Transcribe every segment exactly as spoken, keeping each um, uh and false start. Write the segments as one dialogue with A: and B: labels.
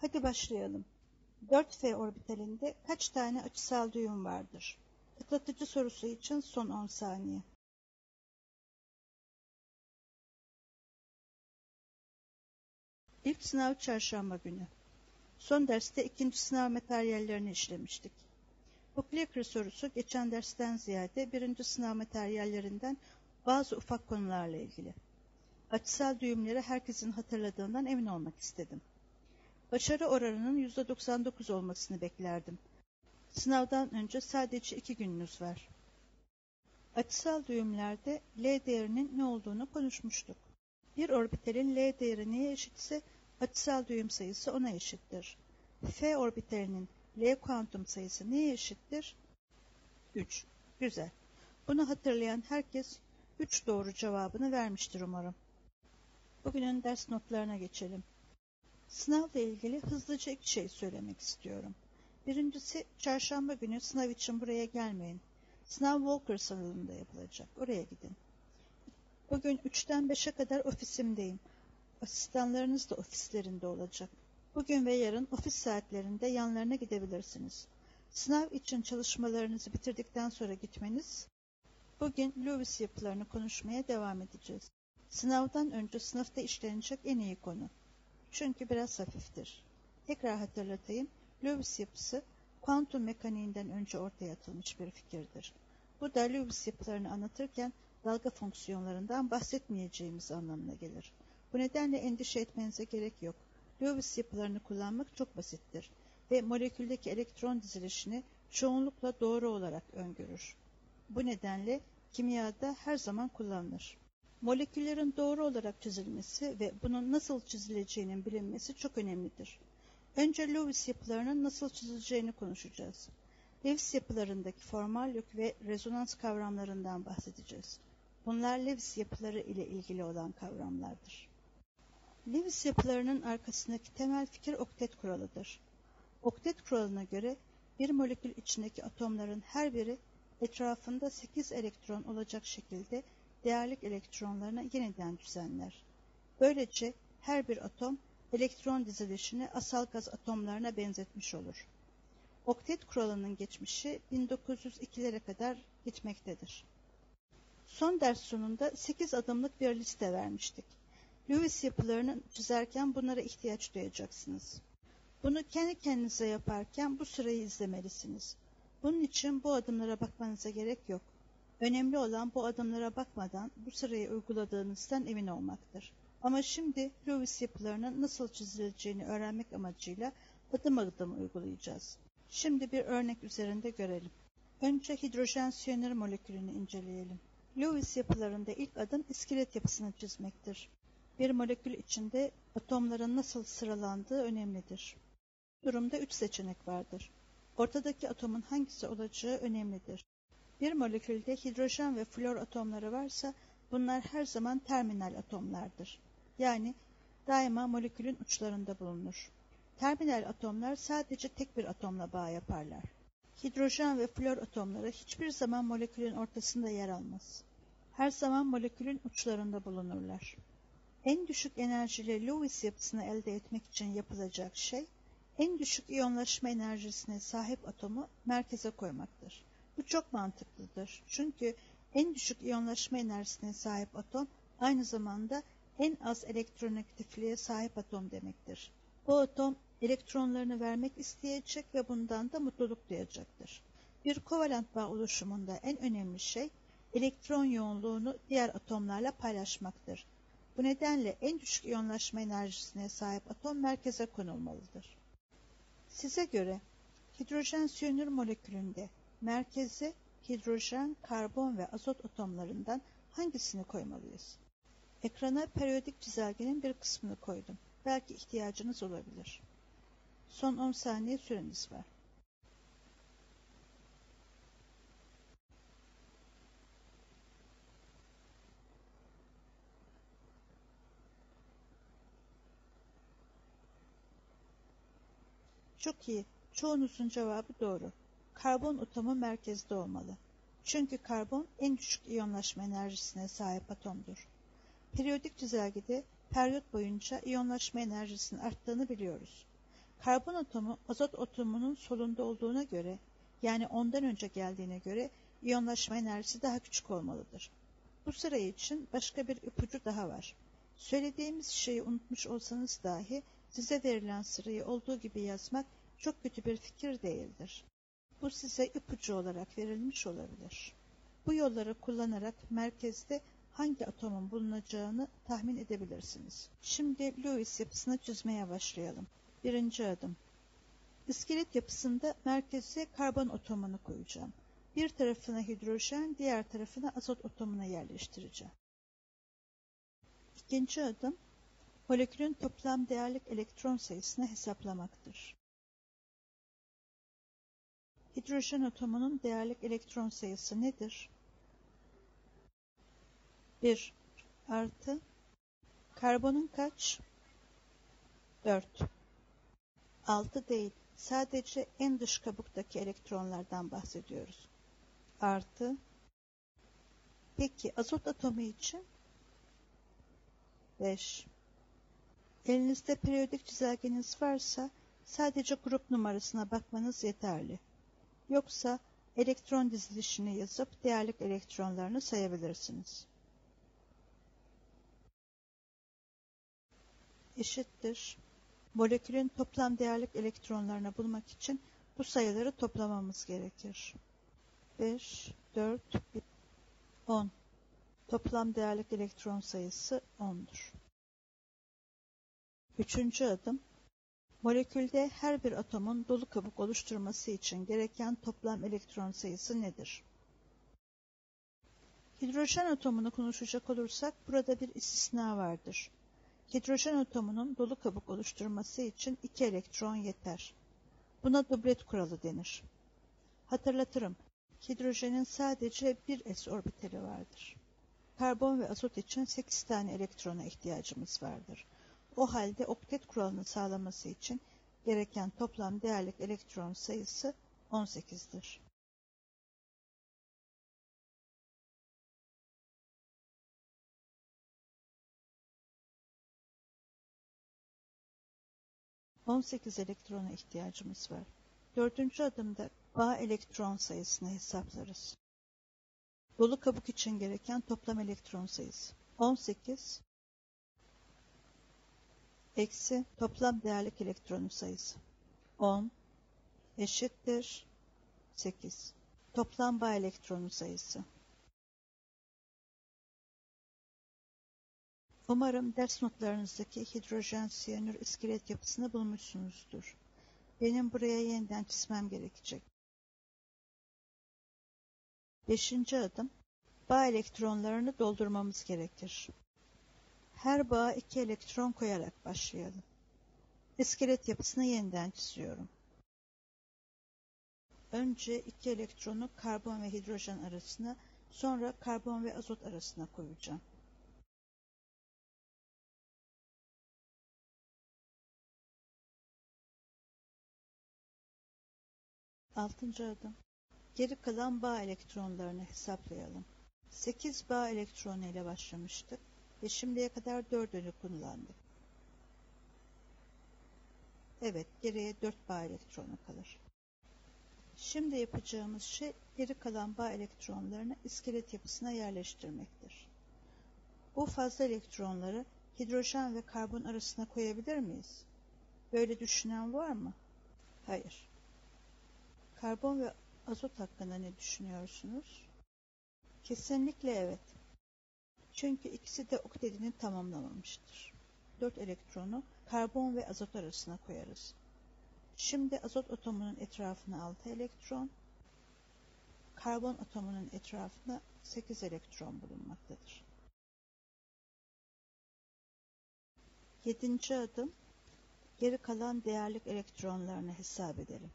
A: Hadi başlayalım. dört F orbitalinde kaç tane açısal düğüm vardır? Tıklatıcı sorusu için son on saniye. İlk sınav çarşamba günü. Son derste ikinci sınav materyallerini işlemiştik. Bu clicker sorusu geçen dersten ziyade birinci sınav materyallerinden bazı ufak konularla ilgili. Açısal düğümleri herkesin hatırladığından emin olmak istedim. Başarı oranının yüzde doksan dokuz olmasını beklerdim. Sınavdan önce sadece iki gününüz var. Açısal düğümlerde L değerinin ne olduğunu konuşmuştuk. Bir orbitalin L değeri neye eşitse açısal düğüm sayısı ona eşittir. F orbitalinin L kuantum sayısı neye eşittir? üç. Güzel. Bunu hatırlayan herkes üç doğru cevabını vermiştir umarım. Bugünün ders notlarına geçelim. Sınavla ilgili hızlıca iki şey söylemek istiyorum. Birincisi, çarşamba günü sınav için buraya gelmeyin. Sınav Walker salonunda yapılacak. Oraya gidin. Bugün üçten beşe kadar ofisimdeyim. Asistanlarınız da ofislerinde olacak. Bugün ve yarın ofis saatlerinde yanlarına gidebilirsiniz. Sınav için çalışmalarınızı bitirdikten sonra gitmeniz, bugün Lewis yapılarını konuşmaya devam edeceğiz. Sınavdan önce sınıfta işlenecek en iyi konu. Çünkü biraz hafiftir. Tekrar hatırlatayım, Lewis yapısı, kuantum mekaniğinden önce ortaya atılmış bir fikirdir. Bu da Lewis yapılarını anlatırken dalga fonksiyonlarından bahsetmeyeceğimiz anlamına gelir. Bu nedenle endişe etmenize gerek yok. Lewis yapılarını kullanmak çok basittir ve moleküldeki elektron dizilişini çoğunlukla doğru olarak öngörür. Bu nedenle kimyada her zaman kullanılır. Moleküllerin doğru olarak çizilmesi ve bunun nasıl çizileceğinin bilinmesi çok önemlidir. Önce Lewis yapılarının nasıl çizileceğini konuşacağız. Lewis yapılarındaki formal yük ve rezonans kavramlarından bahsedeceğiz. Bunlar Lewis yapıları ile ilgili olan kavramlardır. Lewis yapılarının arkasındaki temel fikir oktet kuralıdır. Oktet kuralına göre bir molekül içindeki atomların her biri etrafında sekiz elektron olacak şekilde değerlik elektronlarını yeniden düzenler. Böylece her bir atom elektron dizilişini asal gaz atomlarına benzetmiş olur. Oktet kuralının geçmişi bin dokuz yüz ikilere kadar gitmektedir. Son ders sonunda sekiz adımlık bir liste vermiştik. Lewis yapılarını çizerken bunlara ihtiyaç duyacaksınız. Bunu kendi kendinize yaparken bu sırayı izlemelisiniz. Bunun için bu adımlara bakmanıza gerek yok. Önemli olan bu adımlara bakmadan bu sırayı uyguladığınızdan emin olmaktır. Ama şimdi Lewis yapılarının nasıl çizileceğini öğrenmek amacıyla adım adım uygulayacağız. Şimdi bir örnek üzerinde görelim. Önce hidrojen siyanür molekülünü inceleyelim. Lewis yapılarında ilk adım iskelet yapısını çizmektir. Bir molekül içinde atomların nasıl sıralandığı önemlidir. Bu durumda üç seçenek vardır. Ortadaki atomun hangisi olacağı önemlidir. Bir molekülde hidrojen ve flor atomları varsa bunlar her zaman terminal atomlardır. Yani daima molekülün uçlarında bulunur. Terminal atomlar sadece tek bir atomla bağ yaparlar. Hidrojen ve flor atomları hiçbir zaman molekülün ortasında yer almaz. Her zaman molekülün uçlarında bulunurlar. En düşük enerjili Lewis yapısını elde etmek için yapılacak şey, en düşük iyonlaşma enerjisine sahip atomu merkeze koymaktır. Bu çok mantıklıdır. Çünkü en düşük iyonlaşma enerjisine sahip atom aynı zamanda en az elektronegatifliğe sahip atom demektir. Bu atom elektronlarını vermek isteyecek ve bundan da mutluluk duyacaktır. Bir kovalent bağ oluşumunda en önemli şey elektron yoğunluğunu diğer atomlarla paylaşmaktır. Bu nedenle en düşük iyonlaşma enerjisine sahip atom merkeze konulmalıdır. Size göre hidrojen siyanür molekülünde merkeze hidrojen, karbon ve azot atomlarından hangisini koymalıyız? Ekrana periyodik çizelgenin bir kısmını koydum. Belki ihtiyacınız olabilir. Son on saniye süreniz var. Çok iyi. Çoğunuzun cevabı doğru. Karbon atomu merkezde olmalı. Çünkü karbon en düşük iyonlaşma enerjisine sahip atomdur. Periyodik çizelgede periyot boyunca iyonlaşma enerjisinin arttığını biliyoruz. Karbon atomu azot atomunun solunda olduğuna göre, yani ondan önce geldiğine göre iyonlaşma enerjisi daha küçük olmalıdır. Bu sıra için başka bir ipucu daha var. Söylediğimiz şeyi unutmuş olsanız dahi size verilen sırayı olduğu gibi yazmak çok kötü bir fikir değildir. Bu size ipucu olarak verilmiş olabilir. Bu yolları kullanarak merkezde hangi atomun bulunacağını tahmin edebilirsiniz. Şimdi Lewis yapısını çizmeye başlayalım. Birinci adım. İskelet yapısında merkeze karbon atomunu koyacağım. Bir tarafına hidrojen, diğer tarafına azot atomuna yerleştireceğim. İkinci adım, molekülün toplam değerlik elektron sayısını hesaplamaktır. Hidrojen atomunun değerlik elektron sayısı nedir? bir artı karbonun kaç? dört. altı değil, sadece en dış kabuktaki elektronlardan bahsediyoruz. Artı. Peki azot atomu için? beş. Elinizde periyodik çizelgeniz varsa sadece grup numarasına bakmanız yeterli. Yoksa elektron dizilişini yazıp değerlik elektronlarını sayabilirsiniz. Eşittir. Molekülün toplam değerlik elektronlarını bulmak için bu sayıları toplamamız gerekir. beş, dört, on. Toplam değerlik elektron sayısı on'dur. Üçüncü adım, molekülde her bir atomun dolu kabuk oluşturması için gereken toplam elektron sayısı nedir? Hidrojen atomunu konuşacak olursak burada bir istisna vardır. Hidrojen atomunun dolu kabuk oluşturması için iki elektron yeter. Buna doblet kuralı denir. Hatırlatırım, hidrojenin sadece bir s orbitali vardır. Karbon ve azot için sekiz tane elektrona ihtiyacımız vardır. O halde oktet kuralını sağlaması için gereken toplam değerlik elektron sayısı on sekiz'dir. on sekiz elektrona ihtiyacımız var. Dördüncü adımda bağ elektron sayısını hesaplarız. Dolu kabuk için gereken toplam elektron sayısı on sekiz eksi toplam değerlik elektron sayısı on eşittir sekiz. Toplam bağ elektronu sayısı. Umarım ders notlarınızdaki hidrojen siyanür iskelet yapısını bulmuşsunuzdur. Benim buraya yeniden çizmem gerekecek. Beşinci adım, bağ elektronlarını doldurmamız gerekir. Her bağa iki elektron koyarak başlayalım. İskelet yapısını yeniden çiziyorum. Önce iki elektronu karbon ve hidrojen arasına, sonra karbon ve azot arasına koyacağım. Altıncı adım. Geri kalan bağ elektronlarını hesaplayalım. sekiz bağ elektronu ile başlamıştık ve şimdiye kadar dördünü kullandık. Evet, geriye dört bağ elektronu kalır. Şimdi yapacağımız şey geri kalan bağ elektronlarını iskelet yapısına yerleştirmektir. Bu fazla elektronları hidrojen ve karbon arasına koyabilir miyiz? Böyle düşünen var mı? Hayır. Karbon ve azot hakkında ne düşünüyorsunuz? Kesinlikle evet. Çünkü ikisi de oktetini tamamlamamıştır. dört elektronu karbon ve azot arasına koyarız. Şimdi azot atomunun etrafına altı elektron, karbon atomunun etrafına sekiz elektron bulunmaktadır. Yedinci adım, geri kalan değerlik elektronlarını hesap edelim.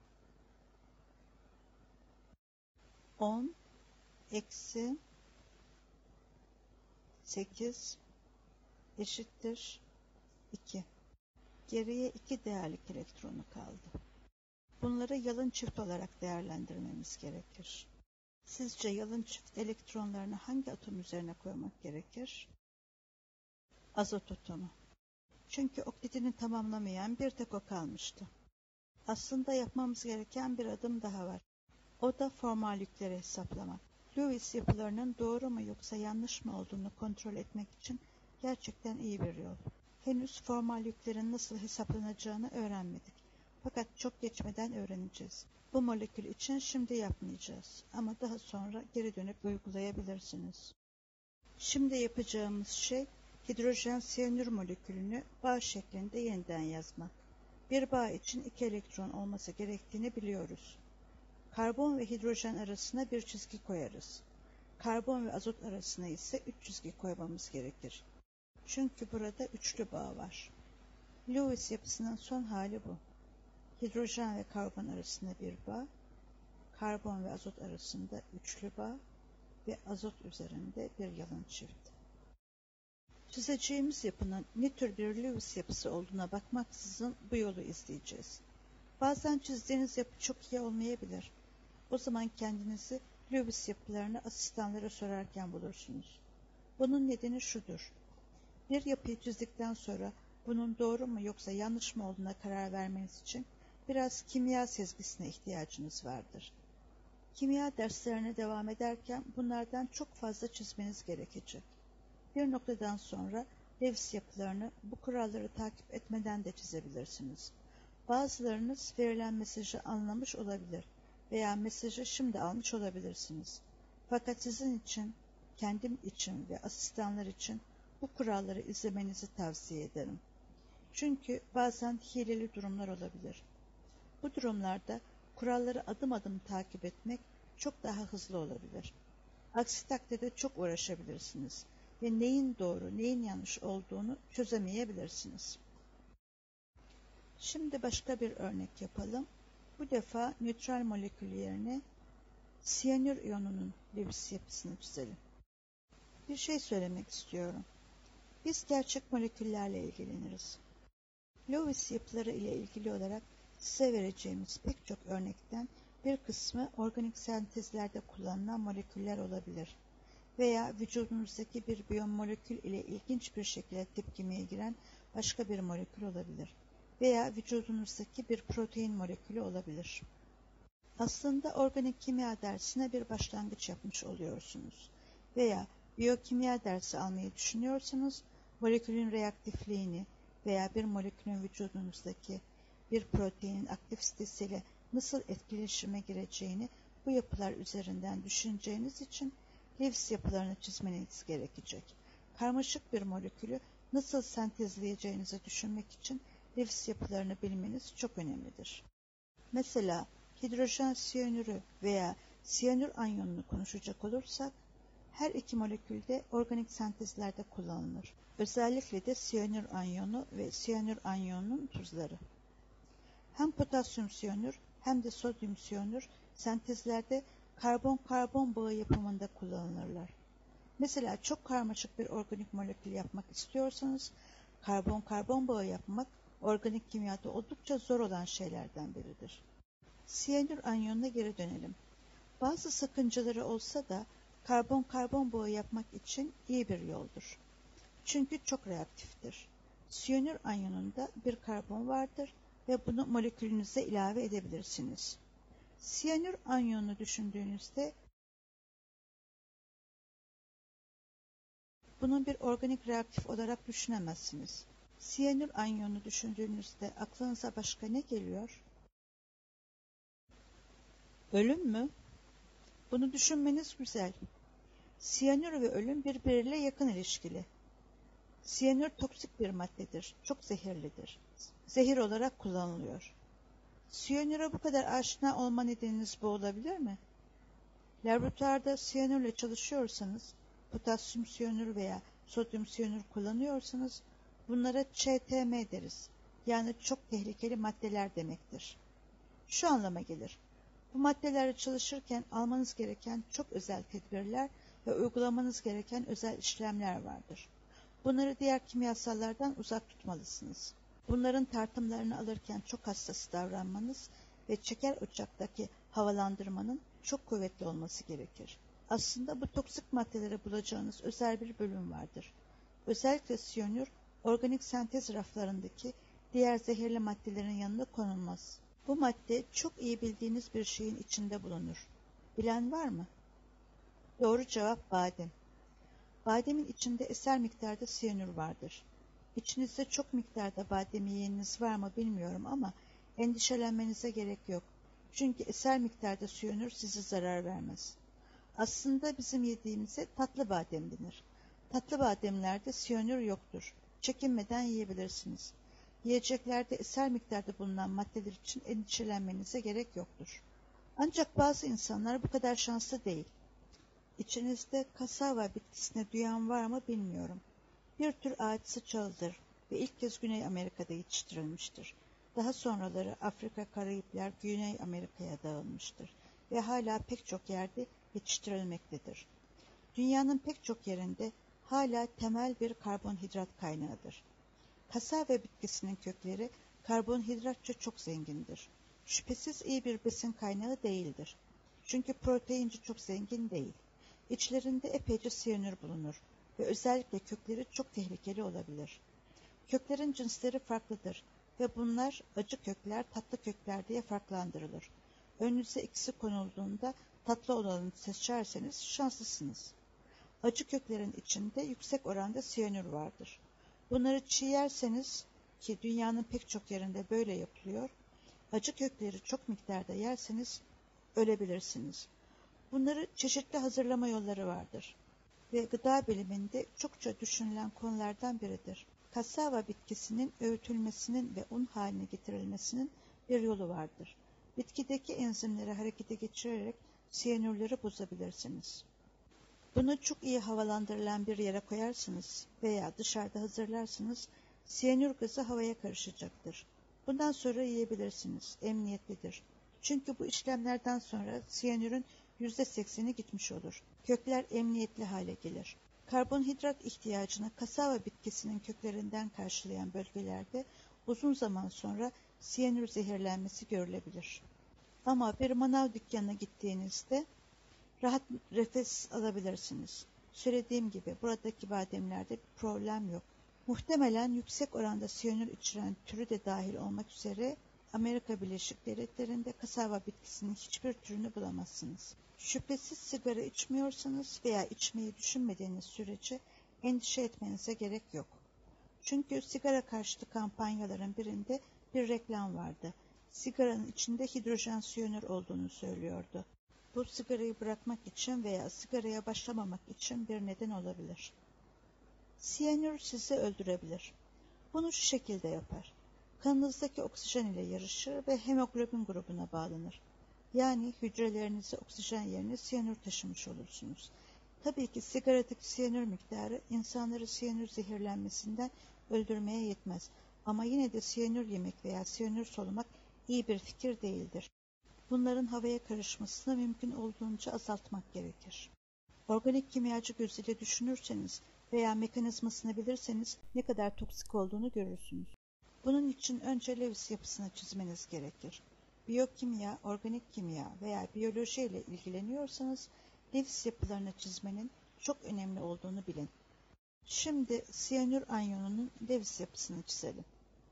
A: on eksi sekiz eşittir iki. Geriye iki değerlik elektronu kaldı. Bunları yalın çift olarak değerlendirmemiz gerekir. Sizce yalın çift elektronlarını hangi atom üzerine koymak gerekir? Azot atomu. Çünkü oklidini tamamlamayan bir tek o kalmıştı. Aslında yapmamız gereken bir adım daha var. O da formal yükleri hesaplamak. Lewis yapılarının doğru mu yoksa yanlış mı olduğunu kontrol etmek için gerçekten iyi bir yol. Henüz formal yüklerin nasıl hesaplanacağını öğrenmedik. Fakat çok geçmeden öğreneceğiz. Bu molekül için şimdi yapmayacağız ama daha sonra geri dönüp uygulayabilirsiniz. Şimdi yapacağımız şey hidrojen siyanür molekülünü bağ şeklinde yeniden yazmak. Bir bağ için iki elektron olması gerektiğini biliyoruz. Karbon ve hidrojen arasına bir çizgi koyarız. Karbon ve azot arasına ise üç çizgi koymamız gerekir. Çünkü burada üçlü bağ var. Lewis yapısının son hali bu. Hidrojen ve karbon arasında bir bağ, karbon ve azot arasında üçlü bağ ve azot üzerinde bir yalın çift. Çizeceğimiz yapının ne tür bir Lewis yapısı olduğuna bakmaksızın bu yolu izleyeceğiz. Bazen çizdiğiniz yapı çok iyi olmayabilir. O zaman kendinizi Lewis yapılarını asistanlara sorarken bulursunuz. Bunun nedeni şudur. Bir yapıyı çizdikten sonra bunun doğru mu yoksa yanlış mı olduğuna karar vermeniz için biraz kimya sezgisine ihtiyacınız vardır. Kimya derslerine devam ederken bunlardan çok fazla çizmeniz gerekecek. Bir noktadan sonra Lewis yapılarını bu kuralları takip etmeden de çizebilirsiniz. Bazılarınız verilen mesajı anlamış olabilir veya mesajı şimdi almış olabilirsiniz. Fakat sizin için, kendim için ve asistanlar için bu kuralları izlemenizi tavsiye ederim. Çünkü bazen hileli durumlar olabilir. Bu durumlarda kuralları adım adım takip etmek çok daha hızlı olabilir. Aksi takdirde çok uğraşabilirsiniz ve neyin doğru, neyin yanlış olduğunu çözemeyebilirsiniz. Şimdi başka bir örnek yapalım. Bu defa nötral molekülü yerine siyanür iyonunun Lewis yapısını çizelim. Bir şey söylemek istiyorum. Biz gerçek moleküllerle ilgileniriz. Lewis yapıları ile ilgili olarak size vereceğimiz pek çok örnekten bir kısmı organik sentezlerde kullanılan moleküller olabilir veya vücudunuzdaki bir biyomolekül ile ilginç bir şekilde tepkimeye giren başka bir molekül olabilir veya vücudunuzdaki bir protein molekülü olabilir. Aslında organik kimya dersine bir başlangıç yapmış oluyorsunuz veya biyokimya dersi almayı düşünüyorsanız molekülün reaktifliğini veya bir molekülün vücudunuzdaki bir proteinin aktif sitesiyle nasıl etkileşime gireceğini bu yapılar üzerinden düşüneceğiniz için Lewis yapılarını çizmeniz gerekecek. Karmaşık bir molekülü nasıl sentezleyeceğinizi düşünmek için Lewis yapılarını bilmeniz çok önemlidir. Mesela hidrojen siyanürü veya siyanür anyonunu konuşacak olursak, her iki molekülde organik sentezlerde kullanılır. Özellikle de siyanür anyonu ve siyanür anyonunun tuzları. Hem potasyum siyanür hem de sodyum siyanür sentezlerde karbon-karbon bağı yapımında kullanılırlar. Mesela çok karmaşık bir organik molekül yapmak istiyorsanız, karbon-karbon bağı yapmak organik kimyada oldukça zor olan şeylerden biridir. Siyanür anyonuna geri dönelim. Bazı sakıncaları olsa da karbon-karbon bağı yapmak için iyi bir yoldur. Çünkü çok reaktiftir. Siyanür anyonunda bir karbon vardır ve bunu molekülünüze ilave edebilirsiniz. Siyanür anyonunu düşündüğünüzde bunu bir organik reaktif olarak düşünemezsiniz. Siyanür anyonunu düşündüğünüzde aklınıza başka ne geliyor? Ölüm mü? Bunu düşünmeniz güzel. Siyanür ve ölüm birbiriyle yakın ilişkili. Siyanür toksik bir maddedir, çok zehirlidir. Zehir olarak kullanılıyor. Siyanüre bu kadar aşina olma nedeniniz bu olabilir mi? Laboratuvarda siyanürle çalışıyorsanız, potasyum siyanür veya sodyum siyanür kullanıyorsanız, bunlara Ç T M deriz. Yani çok tehlikeli maddeler demektir. Şu anlama gelir. Bu maddelerle çalışırken almanız gereken çok özel tedbirler ve uygulamanız gereken özel işlemler vardır. Bunları diğer kimyasallardan uzak tutmalısınız. Bunların tartımlarını alırken çok hassas davranmanız ve çeker ocaktaki havalandırmanın çok kuvvetli olması gerekir. Aslında bu toksik maddeleri bulacağınız özel bir bölüm vardır. Özellikle siyanür organik sentez raflarındaki diğer zehirli maddelerin yanına konulmaz. Bu madde çok iyi bildiğiniz bir şeyin içinde bulunur. Bilen var mı? Doğru cevap badem. Bademin içinde eser miktarda siyanür vardır. İçinizde çok miktarda badem yiyeniniz var mı bilmiyorum ama endişelenmenize gerek yok. Çünkü eser miktarda siyanür size zarar vermez. Aslında bizim yediğimize tatlı badem denir. Tatlı bademlerde siyanür yoktur. Çekinmeden yiyebilirsiniz. Yiyeceklerde eser miktarda bulunan maddeler için endişelenmenize gerek yoktur. Ancak bazı insanlar bu kadar şanslı değil. İçinizde kasava bitkisini duyan var mı bilmiyorum. Bir tür ağaç sıçalıdır ve ilk kez Güney Amerika'da yetiştirilmiştir. Daha sonraları Afrika, Karayipler, Güney Amerika'ya dağılmıştır ve hala pek çok yerde yetiştirilmektedir. Dünyanın pek çok yerinde hala temel bir karbonhidrat kaynağıdır. Kasava bitkisinin kökleri karbonhidratça çok zengindir. Şüphesiz iyi bir besin kaynağı değildir. Çünkü proteinci çok zengin değil. İçlerinde epeyce siyanür bulunur ve özellikle kökleri çok tehlikeli olabilir. Köklerin cinsleri farklıdır ve bunlar acı kökler, tatlı kökler diye farklandırılır. Önünüze ikisi konulduğunda tatlı olanı seçerseniz şanslısınız. Acı köklerin içinde yüksek oranda siyanür vardır. Bunları çiğ yerseniz, ki dünyanın pek çok yerinde böyle yapılıyor, acı kökleri çok miktarda yerseniz ölebilirsiniz. Bunları çeşitli hazırlama yolları vardır ve gıda biliminde çokça düşünülen konulardan biridir. Kasava bitkisinin öğütülmesinin ve un haline getirilmesinin bir yolu vardır. Bitkideki enzimleri harekete geçirerek siyanürleri bozabilirsiniz. Bunu çok iyi havalandırılan bir yere koyarsınız veya dışarıda hazırlarsınız, siyanür gazı havaya karışacaktır. Bundan sonra yiyebilirsiniz, emniyetlidir. Çünkü bu işlemlerden sonra siyanürün yüzde sekseni gitmiş olur. Kökler emniyetli hale gelir. Karbonhidrat ihtiyacını kasava bitkisinin köklerinden karşılayan bölgelerde uzun zaman sonra siyanür zehirlenmesi görülebilir. Ama bir manav dükkanına gittiğinizde rahat nefes alabilirsiniz. Söylediğim gibi buradaki bademlerde bir problem yok. Muhtemelen yüksek oranda siyanür içeren türü de dahil olmak üzere Amerika Birleşik Devletleri'nde kasava bitkisinin hiçbir türünü bulamazsınız. Şüphesiz sigara içmiyorsanız veya içmeyi düşünmediğiniz sürece endişe etmenize gerek yok. Çünkü sigara karşıtı kampanyaların birinde bir reklam vardı. Sigaranın içinde hidrojen siyanür olduğunu söylüyordu. Bu sigarayı bırakmak için veya sigaraya başlamamak için bir neden olabilir. Siyanür sizi öldürebilir. Bunu şu şekilde yapar. Kanınızdaki oksijen ile yarışır ve hemoglobin grubuna bağlanır. Yani hücrelerinize oksijen yerine siyanür taşımış olursunuz. Tabii ki sigaradaki siyanür miktarı insanları siyanür zehirlenmesinden öldürmeye yetmez. Ama yine de siyanür yemek veya siyanür solumak iyi bir fikir değildir. Bunların havaya karışmasını mümkün olduğunca azaltmak gerekir. Organik kimyacı gözüyle düşünürseniz veya mekanizmasını bilirseniz ne kadar toksik olduğunu görürsünüz. Bunun için önce Lewis yapısını çizmeniz gerekir. Biyokimya, organik kimya veya biyoloji ile ilgileniyorsanız Lewis yapılarını çizmenin çok önemli olduğunu bilin. Şimdi siyanür anyonunun Lewis yapısını çizelim.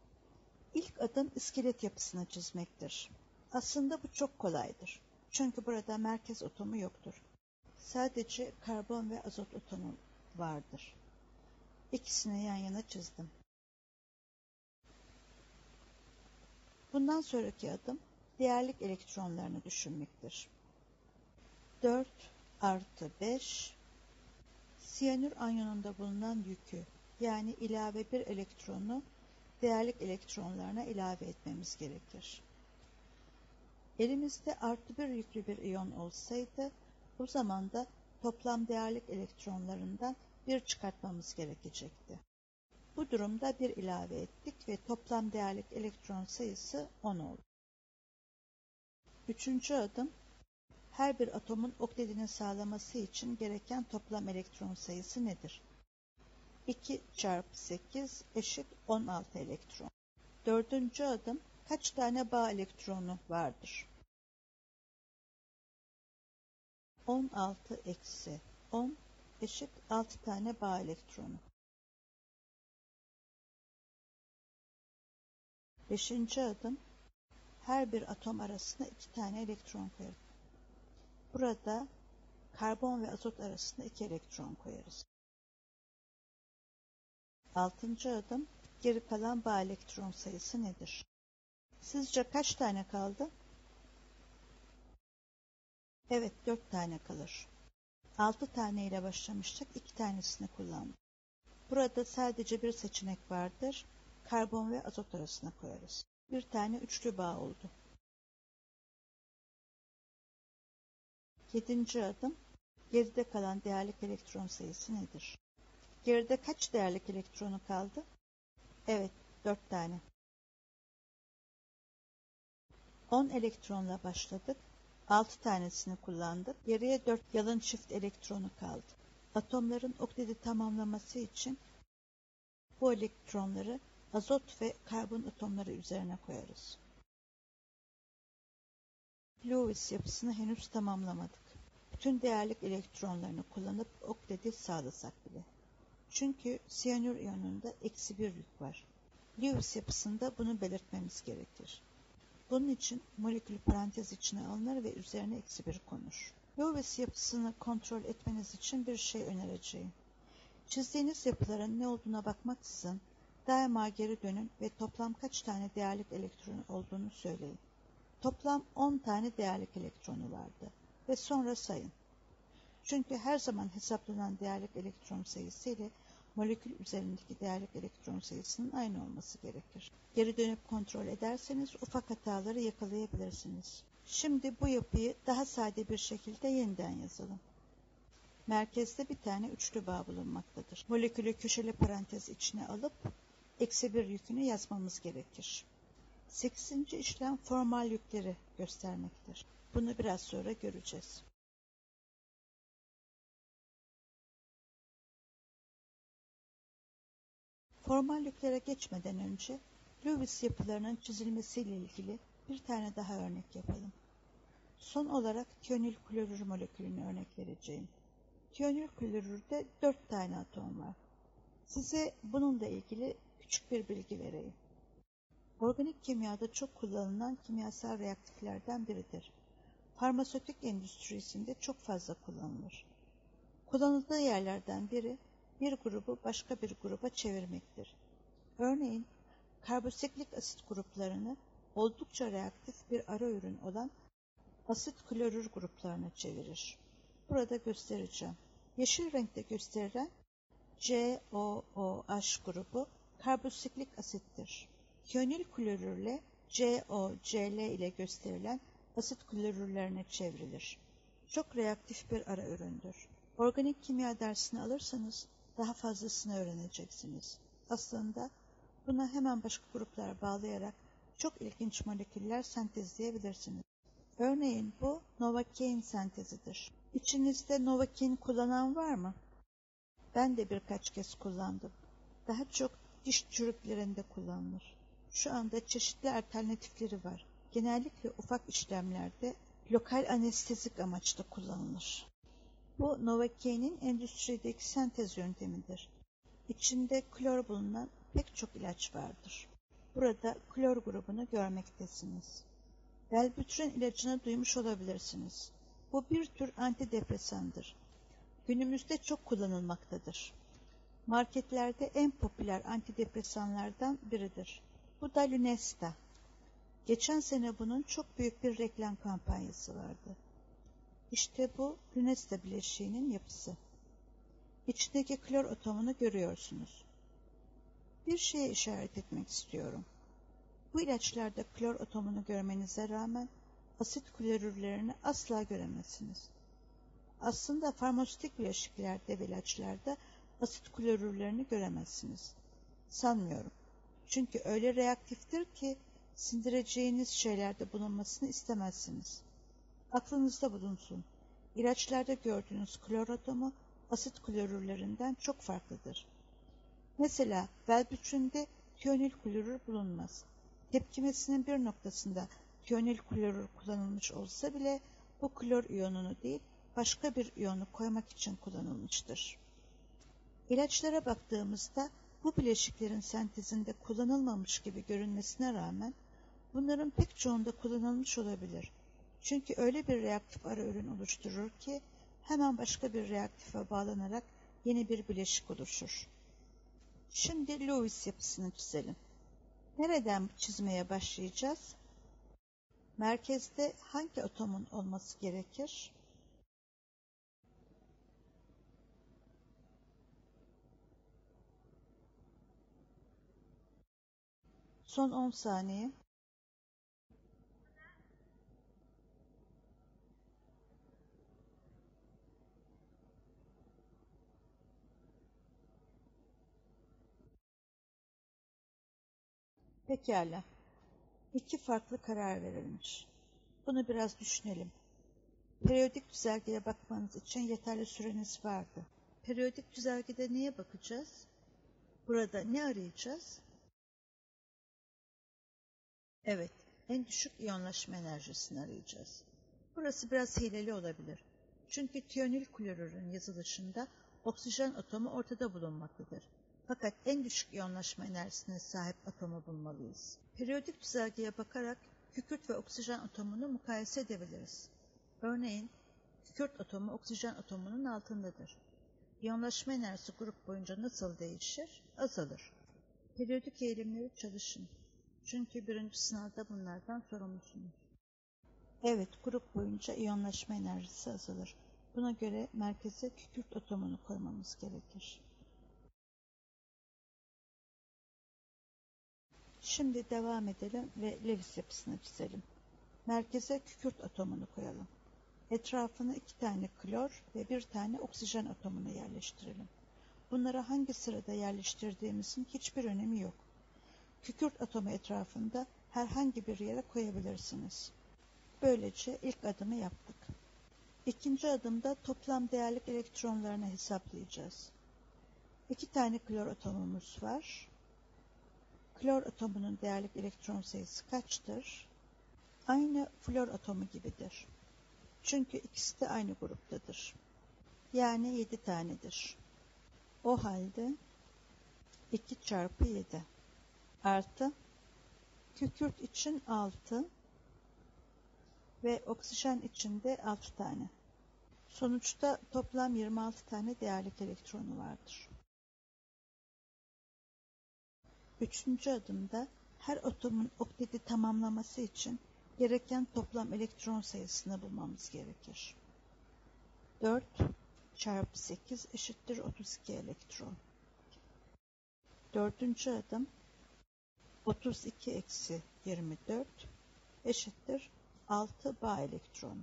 A: İlk adım iskelet yapısını çizmektir. Aslında bu çok kolaydır. Çünkü burada merkez atomu yoktur. Sadece karbon ve azot atomu vardır. İkisini yan yana çizdim. Bundan sonraki adım değerlik elektronlarını düşünmektir. dört artı beş siyanür anyonunda bulunan yükü, yani ilave bir elektronu değerlik elektronlarına ilave etmemiz gerekir. Elimizde artı bir yüklü bir iyon olsaydı, o zaman da toplam değerlik elektronlarından bir çıkartmamız gerekecekti. Bu durumda bir ilave ettik ve toplam değerlik elektron sayısı on oldu. Üçüncü adım, her bir atomun oktetini sağlaması için gereken toplam elektron sayısı nedir? iki çarpı sekiz eşit on altı elektron. Dördüncü adım, kaç tane bağ elektronu vardır? on altı eksi on eşit altı tane bağ elektronu. Beşinci adım, her bir atom arasına iki tane elektron koyarız. Burada karbon ve azot arasında iki elektron koyarız. Altıncı adım, geri kalan bağ elektron sayısı nedir? Sizce kaç tane kaldı? Evet, dört tane kalır. Altı tane ile başlamıştık, iki tanesini kullandık. Burada sadece bir seçenek vardır. Karbon ve azot arasına koyarız. Bir tane üçlü bağ oldu. Yedinci adım, geride kalan değerlik elektron sayısı nedir? Geride kaç değerlik elektronu kaldı? Evet, dört tane. on elektronla başladık. altı tanesini kullandık. Geriye dört yalın çift elektronu kaldı. Atomların okteti tamamlaması için bu elektronları azot ve karbon atomları üzerine koyarız. Lewis yapısını henüz tamamlamadık. Bütün değerlik elektronlarını kullanıp okteti sağlasak bile. Çünkü siyanür iyonunda eksi bir yük var. Lewis yapısında bunu belirtmemiz gerekir. Bunun için molekül parantez içine alınır ve üzerine eksi bir konur. Lewis yapısını kontrol etmeniz için bir şey önereceğim. Çizdiğiniz yapıların ne olduğuna bakmaksızın daima geri dönün ve toplam kaç tane değerlik elektronu olduğunu söyleyin. Toplam on tane değerlik elektronu vardı ve sonra sayın. Çünkü her zaman hesaplanan değerlik elektron sayısı ile molekül üzerindeki değerlik elektron sayısının aynı olması gerekir. Geri dönüp kontrol ederseniz ufak hataları yakalayabilirsiniz. Şimdi bu yapıyı daha sade bir şekilde yeniden yazalım. Merkezde bir tane üçlü bağ bulunmaktadır. Molekülü köşeli parantez içine alıp eksi bir yükünü yazmamız gerekir. Sekizinci işlem formal yükleri göstermektir. Bunu biraz sonra göreceğiz. Formal yüklere geçmeden önce Lewis yapılarının çizilmesiyle ilgili bir tane daha örnek yapalım. Son olarak tiyonil klorür molekülünü örnek vereceğim. Tiyonil klorürde dört tane atom var. Size bununla ilgili küçük bir bilgi vereyim. Organik kimyada çok kullanılan kimyasal reaktiflerden biridir. Farmasötik endüstrisinde çok fazla kullanılır. Kullanıldığı yerlerden biri bir grubu başka bir gruba çevirmektir. Örneğin karbosiklik asit gruplarını oldukça reaktif bir ara ürün olan asit klorür gruplarına çevirir. Burada göstereceğim. Yeşil renkte gösterilen C O O H grubu karbosiklik asittir. Tiyonil klorürle C O C L ile gösterilen asit klorürlerine çevrilir. Çok reaktif bir ara üründür. Organik kimya dersini alırsanız daha fazlasını öğreneceksiniz. Aslında buna hemen başka gruplar bağlayarak çok ilginç moleküller sentezleyebilirsiniz. Örneğin bu Novocaine sentezidir. İçinizde Novocaine kullanan var mı? Ben de birkaç kez kullandım. Daha çok diş çürüklerinde kullanılır. Şu anda çeşitli alternatifleri var. Genellikle ufak işlemlerde lokal anestezik amaçlı kullanılır. Bu Novocaine'in endüstrideki sentez yöntemidir. İçinde klor bulunan pek çok ilaç vardır. Burada klor grubunu görmektesiniz. Wellbutrin ilacını duymuş olabilirsiniz. Bu bir tür antidepresandır. Günümüzde çok kullanılmaktadır. Marketlerde en popüler antidepresanlardan biridir. Bu da Lunesta. Geçen sene bunun çok büyük bir reklam kampanyası vardı. İşte bu Lunesta bileşiğinin yapısı. İçindeki klor atomunu görüyorsunuz. Bir şeye işaret etmek istiyorum. Bu ilaçlarda klor atomunu görmenize rağmen asit klorürlerini asla göremezsiniz. Aslında farmasötik bileşiklerde ve ilaçlarda asit klorürlerini göremezsiniz. Sanmıyorum. Çünkü öyle reaktiftir ki sindireceğiniz şeylerde bulunmasını istemezsiniz. Aklınızda bulunsun. İlaçlarda gördüğünüz klor atomu asit klorürlerinden çok farklıdır. Mesela Wellbutrin'de tiyonil klorür bulunmaz. Tepkimesinin bir noktasında tiyonil klorür kullanılmış olsa bile bu klor iyonunu değil başka bir iyonu koymak için kullanılmıştır. İlaçlara baktığımızda Bu bileşiklerin sentezinde kullanılmamış gibi görünmesine rağmen bunların pek çoğunda kullanılmış olabilir. Çünkü öyle bir reaktif ara ürün oluşturur ki hemen başka bir reaktife bağlanarak yeni bir bileşik oluşur. Şimdi Lewis yapısını çizelim. Nereden çizmeye başlayacağız? Merkezde hangi atomun olması gerekir? Son on saniye. Pekala. İki farklı karar verilmiş. Bunu biraz düşünelim. Periyodik çizelgeye bakmanız için yeterli süreniz vardı. Periyodik çizelgede neye bakacağız? Burada ne arayacağız? Evet, en düşük iyonlaşma enerjisini arayacağız. Burası biraz hileli olabilir. Çünkü tiyonil klorürün yazılışında oksijen atomu ortada bulunmaktadır. Fakat en düşük iyonlaşma enerjisine sahip atomu bulmalıyız. Periyodik çizelgeye bakarak kükürt ve oksijen atomunu mukayese edebiliriz. Örneğin, kükürt atomu oksijen atomunun altındadır. İyonlaşma enerjisi grup boyunca nasıl değişir? Azalır. Periyodik eğilimleri çalışın. Çünkü birinci sınavda bunlardan sorumlusunuz. Evet, grup boyunca iyonlaşma enerjisi azalır. Buna göre merkeze kükürt atomunu koymamız gerekir. Şimdi devam edelim ve Lewis yapısını çizelim. Merkeze kükürt atomunu koyalım. Etrafına iki tane klor ve bir tane oksijen atomunu yerleştirelim. Bunları hangi sırada yerleştirdiğimizin hiçbir önemi yok. Kükürt atomu etrafında herhangi bir yere koyabilirsiniz. Böylece ilk adımı yaptık. İkinci adımda toplam değerlik elektronlarını hesaplayacağız. İki tane klor atomumuz var. Klor atomunun değerlik elektron sayısı kaçtır? Aynı flor atomu gibidir. Çünkü ikisi de aynı gruptadır. Yani yedi tanedir. O halde iki çarpı yedi artı kükürt için altı ve oksijen için de altı tane. Sonuçta toplam yirmi altı tane değerlik elektronu vardır. Üçüncü adımda her atomun okteti tamamlaması için gereken toplam elektron sayısını bulmamız gerekir. dört çarpı sekiz eşittir otuz iki elektron. Dördüncü adım otuz iki eksi yirmi dört eşittir altı bağ elektronu.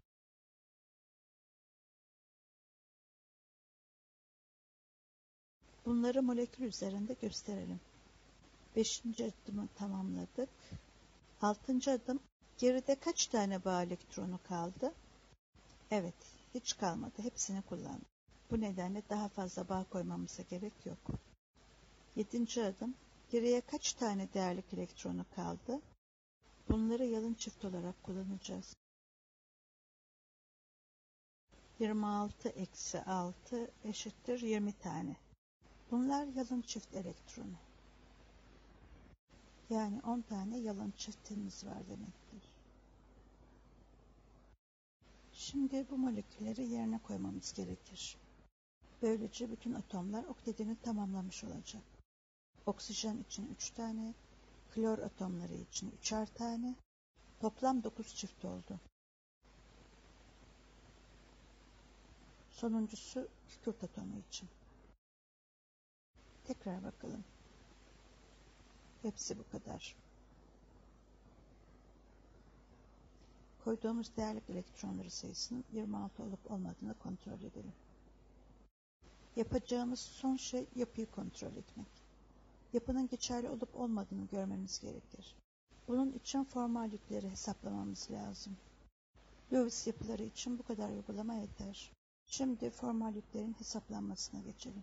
A: Bunları molekül üzerinde gösterelim. Beşinci adımı tamamladık. Altıncı adım, geride kaç tane bağ elektronu kaldı? Evet, hiç kalmadı. Hepsini kullandık. Bu nedenle daha fazla bağ koymamıza gerek yok. Yedinci adım, geriye kaç tane değerlik elektronu kaldı? Bunları yalın çift olarak kullanacağız. yirmi altı eksi altı eşittir yirmi tane. Bunlar yalın çift elektronu. Yani on tane yalın çiftimiz var demektir. Şimdi bu molekülleri yerine koymamız gerekir. Böylece bütün atomlar oktetini tamamlamış olacak. Oksijen için üç tane, klor atomları için üçer tane, toplam dokuz çift oldu. Sonuncusu kükürt atomu için. Tekrar bakalım. Hepsi bu kadar. Koyduğumuz değerlik elektronları sayısının yirmi altı olup olmadığını kontrol edelim. Yapacağımız son şey yapıyı kontrol etmek. Yapının geçerli olup olmadığını görmemiz gerekir. Bunun için formal yükleri hesaplamamız lazım. Lewis yapıları için bu kadar uygulama yeter. Şimdi formal yüklerin hesaplanmasına geçelim.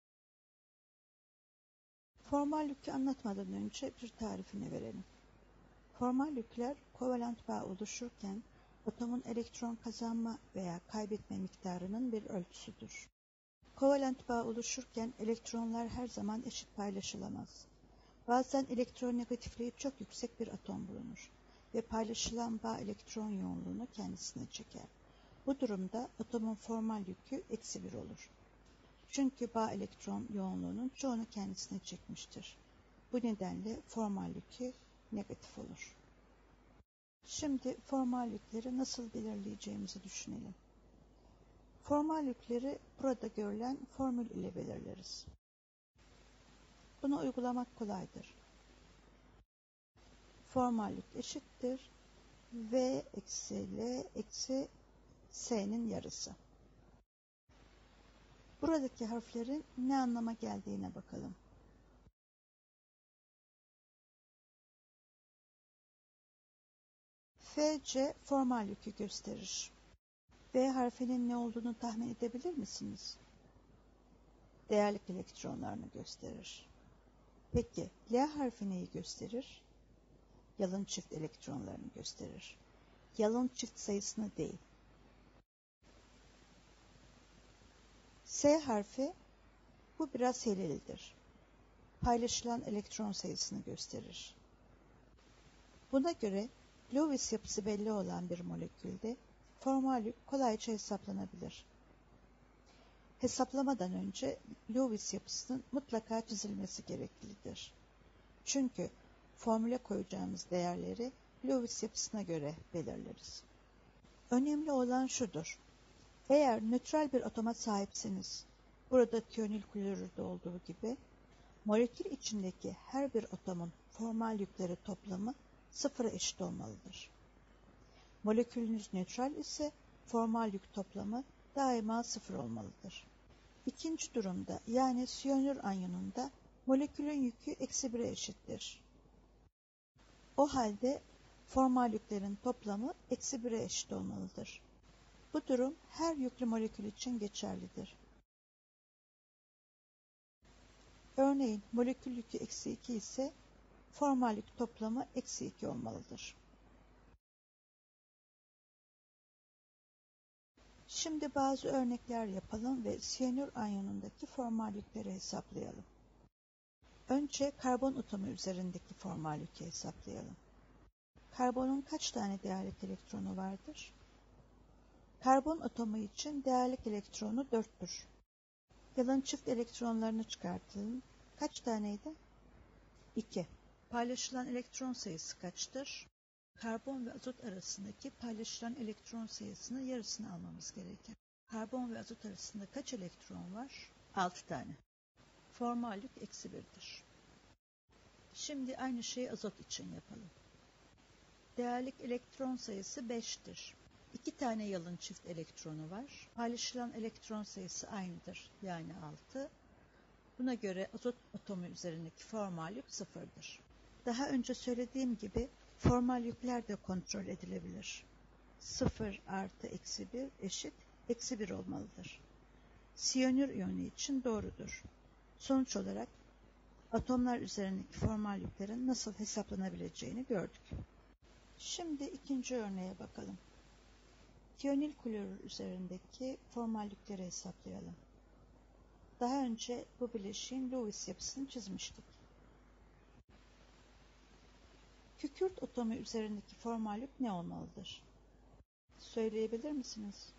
A: Formal yükü anlatmadan önce bir tarifini verelim. Formal yükler kovalent bağ oluşurken atomun elektron kazanma veya kaybetme miktarının bir ölçüsüdür. Kovalent bağ oluşurken elektronlar her zaman eşit paylaşılamaz. Bazen elektronegatifliği çok yüksek bir atom bulunur ve paylaşılan bağ elektron yoğunluğunu kendisine çeker. Bu durumda atomun formal yükü eksi bir olur. Çünkü bağ elektron yoğunluğunun çoğunu kendisine çekmiştir. Bu nedenle formal yükü negatif olur. Şimdi formal yükleri nasıl belirleyeceğimizi düşünelim. Formal yükleri burada görülen formül ile belirleriz. Bunu uygulamak kolaydır. Formal yük eşittir V eksi L eksi S'nin yarısı. Buradaki harflerin ne anlama geldiğine bakalım. F C formal yükü gösterir. V harfinin ne olduğunu tahmin edebilir misiniz? Değerlik elektronlarını gösterir. Peki L harfi neyi gösterir? Yalın çift elektronlarını gösterir. Yalın çift sayısını değil. S harfi, bu biraz hilelidir. Paylaşılan elektron sayısını gösterir. Buna göre Lewis yapısı belli olan bir molekülde formal yük kolayca hesaplanabilir. Hesaplamadan önce Lewis yapısının mutlaka çizilmesi gereklidir. Çünkü formüle koyacağımız değerleri Lewis yapısına göre belirleriz. Önemli olan şudur. Eğer nötral bir atoma sahipseniz, burada tiyonil klorürde olduğu gibi, molekül içindeki her bir atomun formal yükleri toplamı sıfıra eşit olmalıdır. Molekülünüz nötral ise formal yük toplamı daima sıfır olmalıdır. İkinci durumda, yani siyanür anyonunda molekülün yükü eksi bire eşittir. O halde formal yüklerin toplamı eksi bire eşit olmalıdır. Bu durum her yüklü molekül için geçerlidir. Örneğin molekül yükü eksi iki ise formal yük toplamı eksi iki olmalıdır. Şimdi bazı örnekler yapalım ve siyanür anyonundaki formal yükleri hesaplayalım. Önce karbon atomu üzerindeki formal yükü hesaplayalım. Karbonun kaç tane değerlik elektronu vardır? Karbon atomu için değerlik elektronu dörttür. Yalın çift elektronlarını çıkartalım. Kaç taneydi? iki. Paylaşılan elektron sayısı kaçtır? Karbon ve azot arasındaki paylaşılan elektron sayısının yarısını almamız gerekir. Karbon ve azot arasında kaç elektron var? altı tane. Formal yük eksi birdir. Şimdi aynı şeyi azot için yapalım. Değerlik elektron sayısı beştir. iki tane yalın çift elektronu var. Paylaşılan elektron sayısı aynıdır, yani altı. Buna göre azot atomu üzerindeki formal yük sıfırdır. Daha önce söylediğim gibi formal yükler de kontrol edilebilir. sıfır artı eksi bir eşit eksi bir olmalıdır. Siyanür iyonu için doğrudur. Sonuç olarak atomlar üzerindeki formal yüklerin nasıl hesaplanabileceğini gördük. Şimdi ikinci örneğe bakalım. Tiyonil klorür üzerindeki formal yükleri hesaplayalım. Daha önce bu bileşiğin Lewis yapısını çizmiştik. Kükürt atomu üzerindeki formal yük ne olmalıdır? Söyleyebilir misiniz?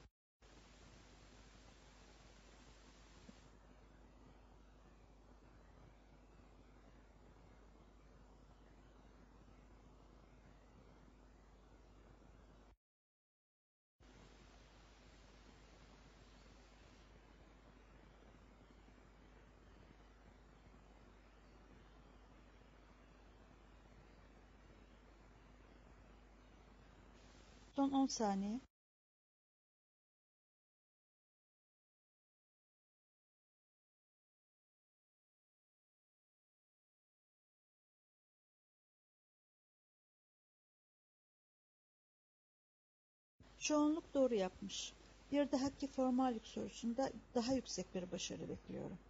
A: Son on saniye. Çoğunluk doğru yapmış. Bir dahaki formal yük sorusunda daha yüksek bir başarı bekliyorum.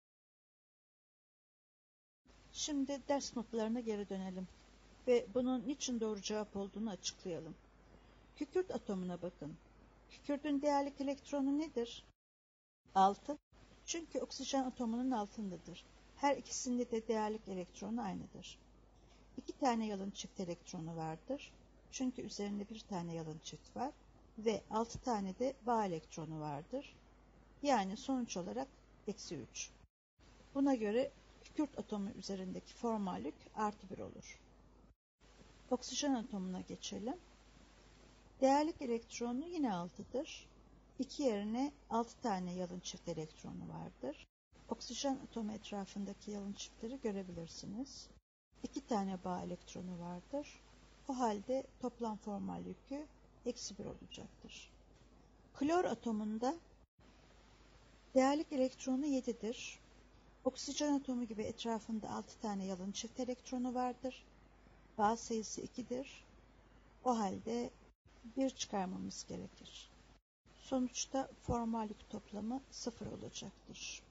A: Şimdi ders notlarına geri dönelim ve bunun niçin doğru cevap olduğunu açıklayalım. Kükürt atomuna bakın. Kükürtün değerlik elektronu nedir? altı. Çünkü oksijen atomunun altındadır. Her ikisinde de değerlik elektronu aynıdır. İki tane yalın çift elektronu vardır. Çünkü üzerinde bir tane yalın çift var ve altı tane de bağ elektronu vardır. Yani sonuç olarak eksi üç. Buna göre kükürt atomu üzerindeki formal yük artı bir olur. Oksijen atomuna geçelim. Değerlik elektronu yine altıdır. iki yerine altı tane yalın çift elektronu vardır. Oksijen atomu etrafındaki yalın çiftleri görebilirsiniz. iki tane bağ elektronu vardır. O halde toplam formal yükü eksi bir olacaktır. Klor atomunda değerlik elektronu yedidir. Oksijen atomu gibi etrafında altı tane yalın çift elektronu vardır. Bağ sayısı ikidir. O halde bir çıkarmamız gerekir. Sonuçta formal yük toplamı sıfır olacaktır.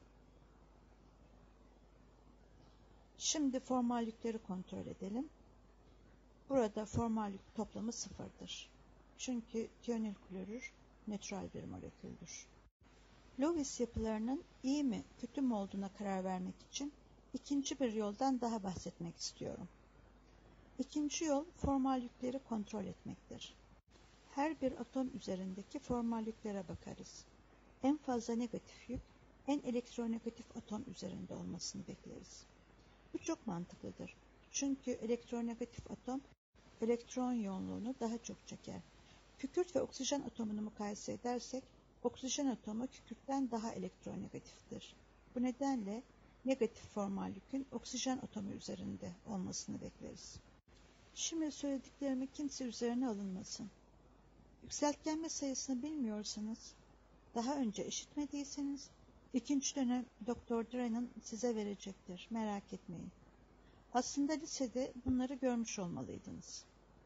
A: Şimdi formal yükleri kontrol edelim. Burada formal yük toplamı sıfırdır. Çünkü tiyonil klorür nötral bir moleküldür. Lewis yapılarının iyi mi kötü mü olduğuna karar vermek için ikinci bir yoldan daha bahsetmek istiyorum. İkinci yol formal yükleri kontrol etmektir. Her bir atom üzerindeki formal yüklere bakarız. En fazla negatif yük en elektronegatif atom üzerinde olmasını bekleriz. Bu çok mantıklıdır. Çünkü elektronegatif atom elektron yoğunluğunu daha çok çeker. Kükürt ve oksijen atomunu mukayese edersek oksijen atomu kükürtten daha elektronegatiftir. Bu nedenle negatif formal yükün oksijen atomu üzerinde olmasını bekleriz. Şimdi söylediklerimi kimse üzerine alınmasın. Yükseltgenme sayısını bilmiyorsanız, daha önce işitmediyseniz, ikinci dönem Doktor Drennan size verecektir. Merak etmeyin. Aslında lisede bunları görmüş olmalıydınız.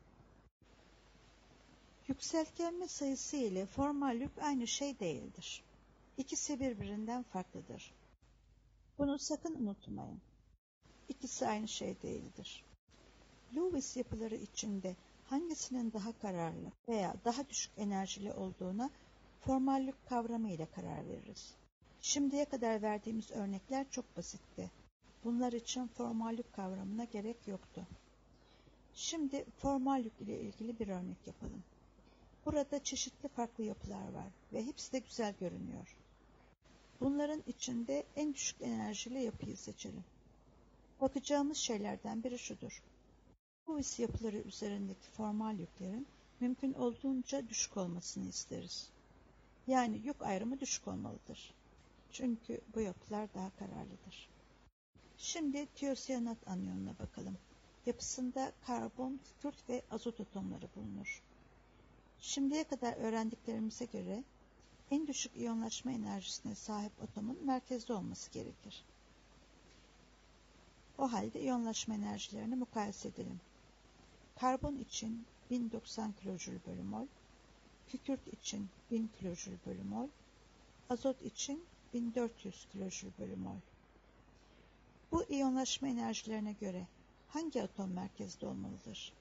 A: Yükseltgenme sayısı ile formal yük aynı şey değildir. İkisi birbirinden farklıdır. Bunu sakın unutmayın. İkisi aynı şey değildir. Lewis yapıları içinde hangisinin daha kararlı veya daha düşük enerjili olduğuna formal yük kavramı ile karar veririz. Şimdiye kadar verdiğimiz örnekler çok basitti. Bunlar için formal yük kavramına gerek yoktu. Şimdi formal yük ile ilgili bir örnek yapalım. Burada çeşitli farklı yapılar var ve hepsi de güzel görünüyor. Bunların içinde en düşük enerjili yapıyı seçelim. Bakacağımız şeylerden biri şudur. Lewis yapıları üzerindeki formal yüklerin mümkün olduğunca düşük olmasını isteriz. Yani yük ayrımı düşük olmalıdır. Çünkü bu yapılar daha kararlıdır. Şimdi tiyosiyanat anyonuna bakalım. Yapısında karbon, kükürt ve azot atomları bulunur. Şimdiye kadar öğrendiklerimize göre en düşük iyonlaşma enerjisine sahip atomun merkezde olması gerekir. O halde iyonlaşma enerjilerini mukayese edelim. Karbon için bin doksan kilojül bölü mol, kükürt için bin kilojül bölü mol, azot için bin dört yüz kilojül bölü mol. Bu iyonlaşma enerjilerine göre hangi atom merkezde olmalıdır?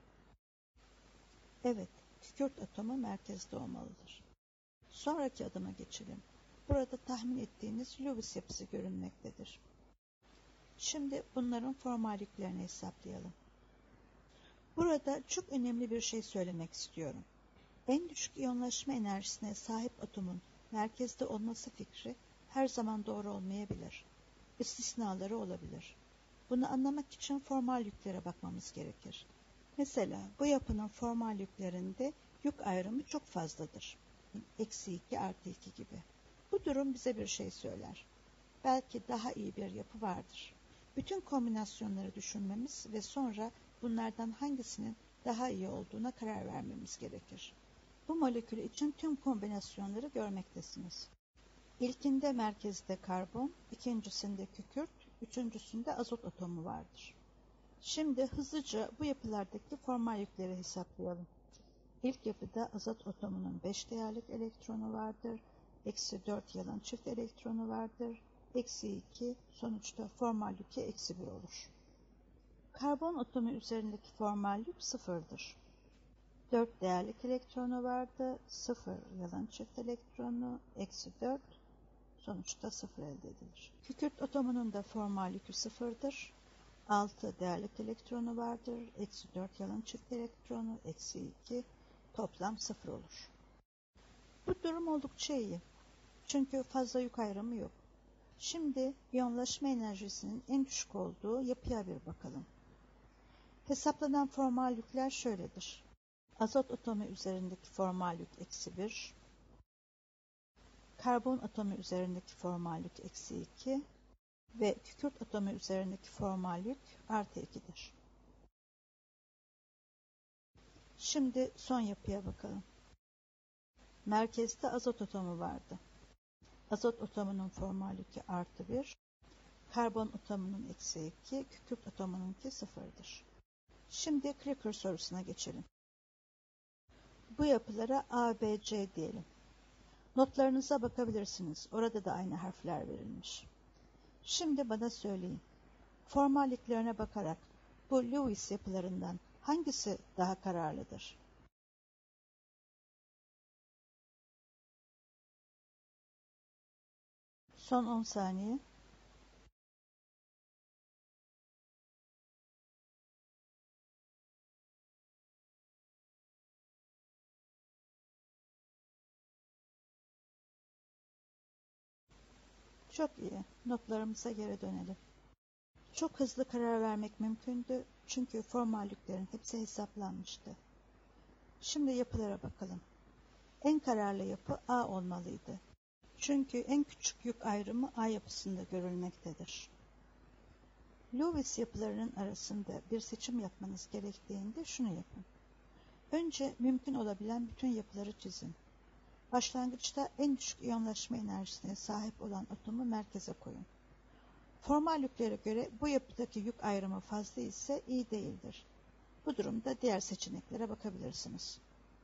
A: Evet, kükürt atomu merkezde olmalıdır. Sonraki adıma geçelim. Burada tahmin ettiğiniz Lewis yapısı görünmektedir. Şimdi bunların formal yüklerini hesaplayalım. Burada çok önemli bir şey söylemek istiyorum. En düşük iyonlaşma enerjisine sahip atomun merkezde olması fikri her zaman doğru olmayabilir. İstisnaları olabilir. Bunu anlamak için formal yüklere bakmamız gerekir. Mesela bu yapının formal yüklerinde yük ayrımı çok fazladır. Eksi iki artı iki gibi. Bu durum bize bir şey söyler. Belki daha iyi bir yapı vardır. Bütün kombinasyonları düşünmemiz ve sonra bunlardan hangisinin daha iyi olduğuna karar vermemiz gerekir. Bu molekül için tüm kombinasyonları görmektesiniz. İlkinde merkezde karbon, ikincisinde kükürt, üçüncüsünde azot atomu vardır. Şimdi hızlıca bu yapılardaki formal yükleri hesaplayalım. İlk yapıda azot atomunun beş değerlik elektronu vardır, eksi dört yalın çift elektronu vardır, eksi iki, sonuçta formal yükü eksi bir olur. Karbon atomu üzerindeki formal yük sıfırdır. dört değerlik elektronu vardı, sıfır yalın çift elektronu, eksi dört, Sonuçta sıfır elde edilir. Kükürt atomunun da formal yükü sıfırdır. altı değerlik elektronu vardır. Eksi dört yalın çift elektronu. Eksi iki. Toplam sıfır olur. Bu durum oldukça iyi. Çünkü fazla yük ayrımı yok. Şimdi iyonlaşma enerjisinin en düşük olduğu yapıya bir bakalım. Hesaplanan formal yükler şöyledir. Azot atomu üzerindeki formal yük eksi bir. Karbon atomu üzerindeki formal yük eksi iki. Ve kükürt atomu üzerindeki formal yük artı iki'dir. Şimdi son yapıya bakalım. Merkezde azot atomu vardı. Azot atomunun formal yükü artı bir. Karbon atomunun eksi iki. Kükürt atomununki sıfır'dır. Şimdi Clicker sorusuna geçelim. Bu yapılara A, B, C diyelim. Notlarınıza bakabilirsiniz. Orada da aynı harfler verilmiş. Şimdi bana söyleyin. Formalliklerine bakarak bu Lewis yapılarından hangisi daha kararlıdır? Son on saniye. Çok iyi. Notlarımıza geri dönelim. Çok hızlı karar vermek mümkündü çünkü formalliklerin hepsi hesaplanmıştı. Şimdi yapılara bakalım. En kararlı yapı A olmalıydı. Çünkü en küçük yük ayrımı A yapısında görülmektedir. Lewis yapılarının arasında bir seçim yapmanız gerektiğinde şunu yapın. Önce mümkün olabilen bütün yapıları çizin. Başlangıçta en düşük iyonlaşma enerjisine sahip olan atomu merkeze koyun. Formal yüklere göre bu yapıdaki yük ayrımı fazla ise iyi değildir. Bu durumda diğer seçeneklere bakabilirsiniz.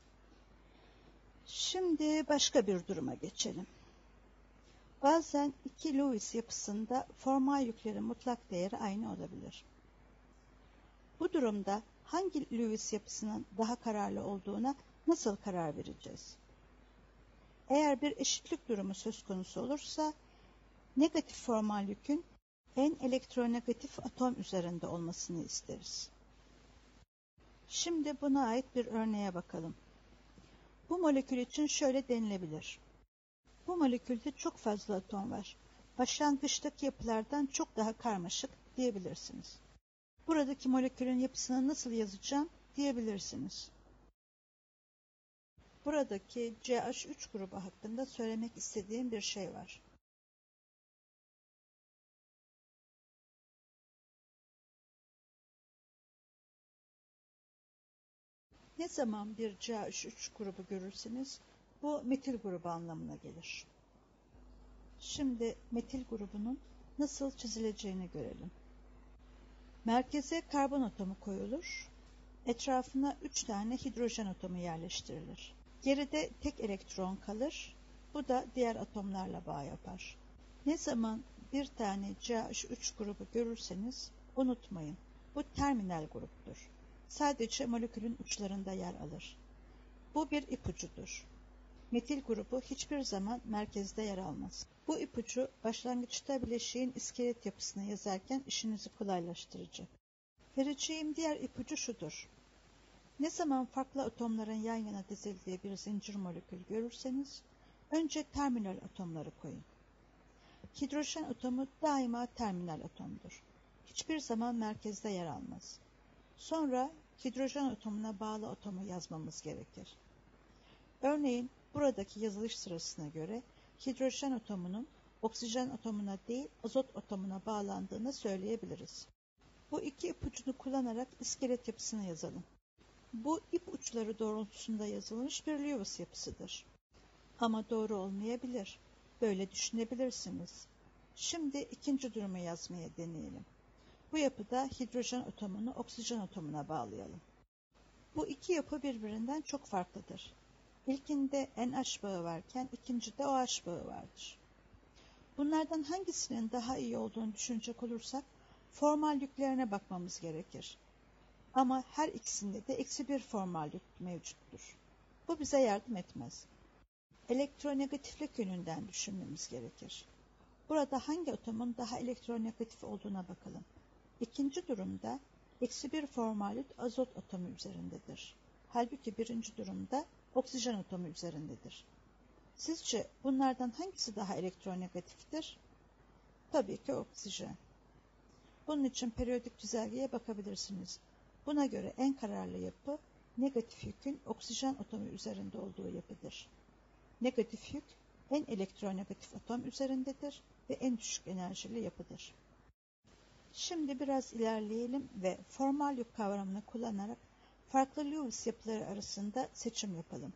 A: Şimdi başka bir duruma geçelim. Bazen iki Lewis yapısında formal yüklerin mutlak değeri aynı olabilir. Bu durumda hangi Lewis yapısının daha kararlı olduğuna nasıl karar vereceğiz? Eğer bir eşitlik durumu söz konusu olursa, negatif formal yükün en elektronegatif atom üzerinde olmasını isteriz. Şimdi buna ait bir örneğe bakalım. Bu molekül için şöyle denilebilir. Bu molekülde çok fazla atom var. Başlangıçtaki yapılardan çok daha karmaşık diyebilirsiniz. Buradaki molekülün yapısını nasıl yazacağım diyebilirsiniz. Buradaki C H üç grubu hakkında söylemek istediğim bir şey var. Ne zaman bir C H üç grubu görürseniz bu metil grubu anlamına gelir. Şimdi metil grubunun nasıl çizileceğini görelim. Merkeze karbon atomu koyulur, etrafına üç tane hidrojen atomu yerleştirilir. Geride tek elektron kalır, bu da diğer atomlarla bağ yapar. Ne zaman bir tane C H üç grubu görürseniz unutmayın, bu terminal gruptur. Sadece molekülün uçlarında yer alır. Bu bir ipucudur. Metil grubu hiçbir zaman merkezde yer almaz. Bu ipucu başlangıçta bileşiğin iskelet yapısını yazarken işinizi kolaylaştıracak. Vereceğim diğer ipucu şudur. Ne zaman farklı atomların yan yana dizildiği bir zincir molekül görürseniz, önce terminal atomları koyun. Hidrojen atomu daima terminal atomdur. Hiçbir zaman merkezde yer almaz. Sonra hidrojen atomuna bağlı atomu yazmamız gerekir. Örneğin buradaki yazılış sırasına göre hidrojen atomunun oksijen atomuna değil azot atomuna bağlandığını söyleyebiliriz. Bu iki ipucunu kullanarak iskelet yapısını yazalım. Bu ip uçları doğrultusunda yazılmış bir Lewis yapısıdır. Ama doğru olmayabilir. Böyle düşünebilirsiniz. Şimdi ikinci durumu yazmaya deneyelim. Bu yapıda hidrojen atomunu oksijen atomuna bağlayalım. Bu iki yapı birbirinden çok farklıdır. İlkinde N H bağı varken ikincide O H bağı vardır. Bunlardan hangisinin daha iyi olduğunu düşünecek olursak formal yüklerine bakmamız gerekir. Ama her ikisinde de eksi bir formal yük mevcuttur. Bu bize yardım etmez. elektronegatiflik yönünden düşünmemiz gerekir. Burada hangi atomun daha elektronegatif olduğuna bakalım. İkinci durumda eksi bir formaldehit azot atomu üzerindedir. Halbuki birinci durumda oksijen atomu üzerindedir. Sizce bunlardan hangisi daha elektronegatiftir? Tabii ki oksijen. Bunun için periyodik çizelgeye bakabilirsiniz. Buna göre en kararlı yapı negatif yükün oksijen atomu üzerinde olduğu yapıdır. Negatif yük en elektronegatif atom üzerindedir ve en düşük enerjili yapıdır. Şimdi biraz ilerleyelim ve formal yük kavramını kullanarak farklı Lewis yapıları arasında seçim yapalım.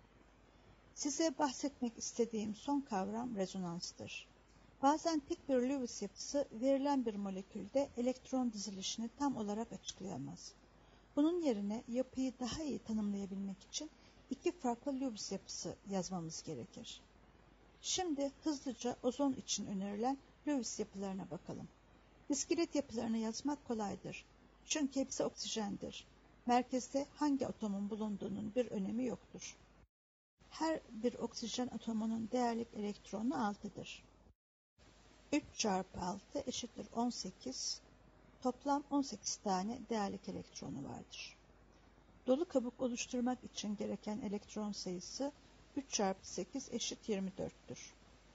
A: Size bahsetmek istediğim son kavram rezonanstır. Bazen tek bir Lewis yapısı verilen bir molekülde elektron dizilişini tam olarak açıklayamaz. Bunun yerine yapıyı daha iyi tanımlayabilmek için iki farklı Lewis yapısı yazmamız gerekir. Şimdi hızlıca ozon için önerilen Lewis yapılarına bakalım. İskelet yapılarını yazmak kolaydır. Çünkü hepsi oksijendir. Merkezde hangi atomun bulunduğunun bir önemi yoktur. Her bir oksijen atomunun değerlik elektronu altıdır. üç çarpı altı eşittir on sekiz. Toplam on sekiz tane değerlik elektronu vardır. Dolu kabuk oluşturmak için gereken elektron sayısı üç çarpı sekiz eşit yirmi dörttür.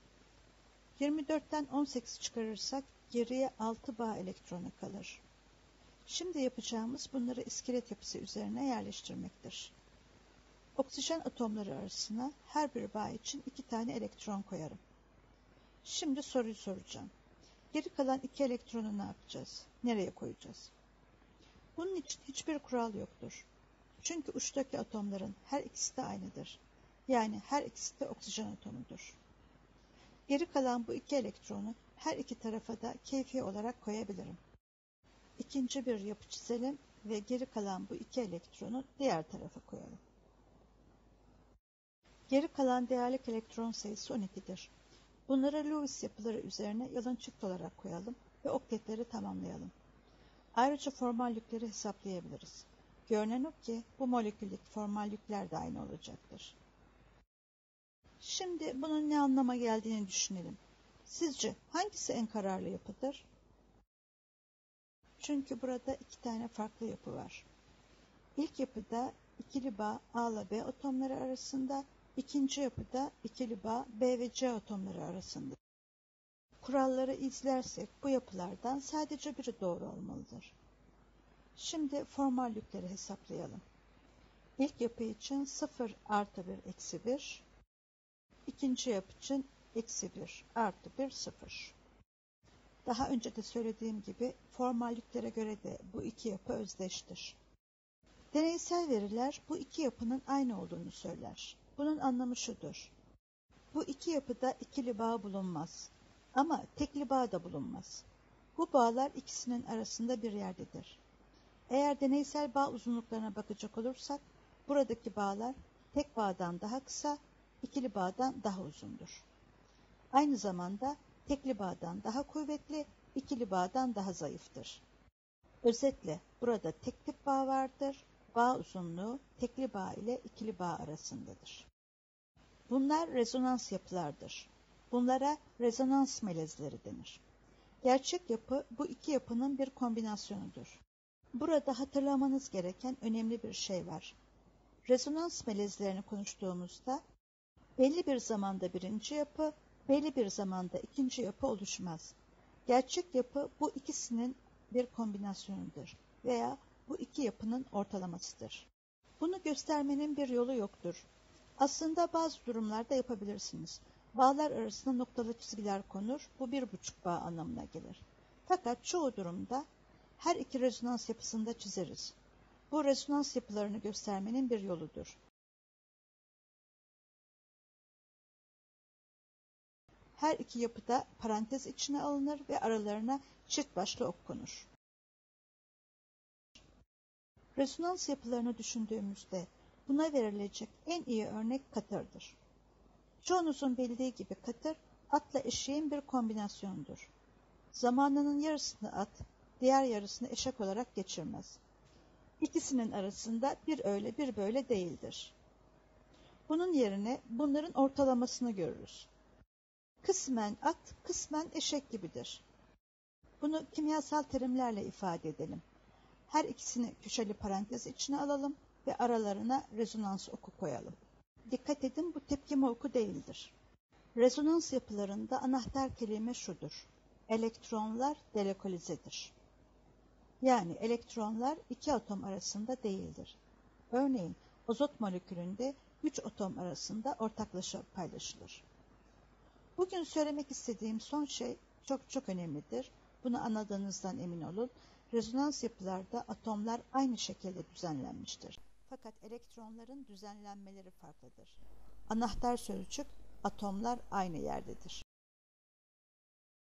A: yirmi dörtten on sekiz çıkarırsak geriye altı bağ elektronu kalır. Şimdi yapacağımız bunları iskelet yapısı üzerine yerleştirmektir. Oksijen atomları arasına her bir bağ için iki tane elektron koyarım. Şimdi soruyu soracağım. Geri kalan iki elektronu ne yapacağız? Nereye koyacağız? Bunun için hiçbir kural yoktur. Çünkü uçtaki atomların her ikisi de aynıdır. Yani her ikisi de oksijen atomudur. Geri kalan bu iki elektronu her iki tarafa da keyfi olarak koyabilirim. İkinci bir yapı çizelim ve geri kalan bu iki elektronu diğer tarafa koyalım. Geri kalan değerlik elektron sayısı on ikidir. Bunları Lewis yapıları üzerine yalın çift olarak koyalım ve oktetleri tamamlayalım. Ayrıca formal yükleri hesaplayabiliriz. Görünen o ki bu moleküldeki formal yükler de aynı olacaktır. Şimdi bunun ne anlama geldiğini düşünelim. Sizce hangisi en kararlı yapıdır? Çünkü burada iki tane farklı yapı var. İlk yapıda ikili bağ A ile B atomları arasında, ikinci yapıda ikili bağ B ve C atomları arasında. Kuralları izlersek bu yapılardan sadece biri doğru olmalıdır. Şimdi formal yükleri hesaplayalım. İlk yapı için sıfır artı bir eksi bir, ikinci yapı için eksi bir artı bir sıfır. Daha önce de söylediğim gibi formal yüklere göre de bu iki yapı özdeştir. Deneysel veriler bu iki yapının aynı olduğunu söyler. Bunun anlamı şudur. Bu iki yapıda ikili bağ bulunmaz. Ama tekli bağ da bulunmaz. Bu bağlar ikisinin arasında bir yerdedir. Eğer deneysel bağ uzunluklarına bakacak olursak, buradaki bağlar tek bağdan daha kısa, ikili bağdan daha uzundur. Aynı zamanda tekli bağdan daha kuvvetli, ikili bağdan daha zayıftır. Özetle burada tek tip bağ vardır, bağ uzunluğu tekli bağ ile ikili bağ arasındadır. Bunlar rezonans yapılardır. Bunlara rezonans melezleri denir. Gerçek yapı bu iki yapının bir kombinasyonudur. Burada hatırlamanız gereken önemli bir şey var. Rezonans melezlerini konuştuğumuzda belli bir zamanda birinci yapı, belli bir zamanda ikinci yapı oluşmaz. Gerçek yapı bu ikisinin bir kombinasyonudur veya bu iki yapının ortalamasıdır. Bunu göstermenin bir yolu yoktur. Aslında bazı durumlarda yapabilirsiniz. Bağlar arasında noktalı çizgiler konur, bu bir buçuk bağ anlamına gelir. Fakat çoğu durumda her iki rezonans yapısında çizeriz. Bu rezonans yapılarını göstermenin bir yoludur. Her iki yapıda parantez içine alınır ve aralarına çift başlı ok konur. Rezonans yapılarını düşündüğümüzde buna verilecek en iyi örnek katırdır. Çoğunuzun bildiği gibi katır, atla eşeğin bir kombinasyonudur. Zamanının yarısını at, diğer yarısını eşek olarak geçirmez. İkisinin arasında bir öyle bir böyle değildir. Bunun yerine bunların ortalamasını görürüz. Kısmen at, kısmen eşek gibidir. Bunu kimyasal terimlerle ifade edelim. Her ikisini köşeli parantez içine alalım ve aralarına rezonans oku koyalım. Dikkat edin, bu tepkime oku değildir. Rezonans yapılarında anahtar kelime şudur: elektronlar delokalizedir. Yani elektronlar iki atom arasında değildir. Örneğin azot molekülünde üç atom arasında ortaklaşa paylaşılır. Bugün söylemek istediğim son şey çok çok önemlidir. Bunu anladığınızdan emin olun. Rezonans yapılarda atomlar aynı şekilde düzenlenmiştir. Fakat elektronların düzenlenmeleri farklıdır. Anahtar sözcük, atomlar aynı yerdedir.